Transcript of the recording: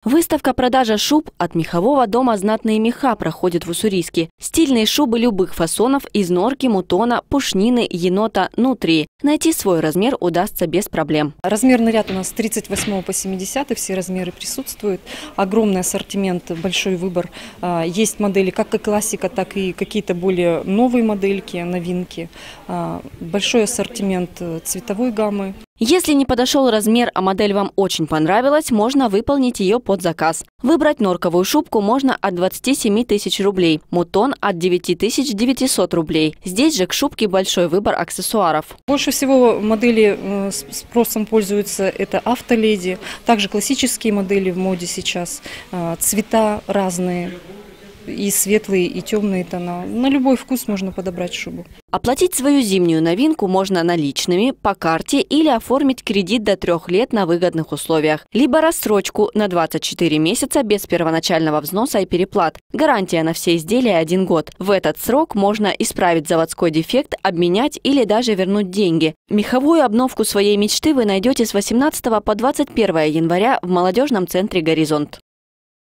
Выставка-продажа шуб от мехового дома «Знатные меха» проходит в Уссурийске. Стильные шубы любых фасонов из норки, мутона, пушнины, енота, нутрии. Найти свой размер удастся без проблем. Размерный ряд у нас с 38 по 70, все размеры присутствуют. Огромный ассортимент, большой выбор. Есть модели как и классика, так и какие-то более новые модельки, новинки. Большой ассортимент цветовой гаммы. Если не подошел размер, а модель вам очень понравилась, можно выполнить ее под заказ. Выбрать норковую шубку можно от 27 тысяч рублей, мутон от 9900 рублей. Здесь же к шубке большой выбор аксессуаров. Больше всего модели спросом пользуются это автоледи, также классические модели в моде сейчас, цвета разные. И светлые, и темные тона. На любой вкус можно подобрать шубу. Оплатить свою зимнюю новинку можно наличными, по карте или оформить кредит до 3 лет на выгодных условиях. Либо рассрочку на 24 месяца без первоначального взноса и переплат. Гарантия на все изделия 1 год. В этот срок можно исправить заводской дефект, обменять или даже вернуть деньги. Меховую обновку своей мечты вы найдете с 18 по 21 января в молодежном центре «Горизонт».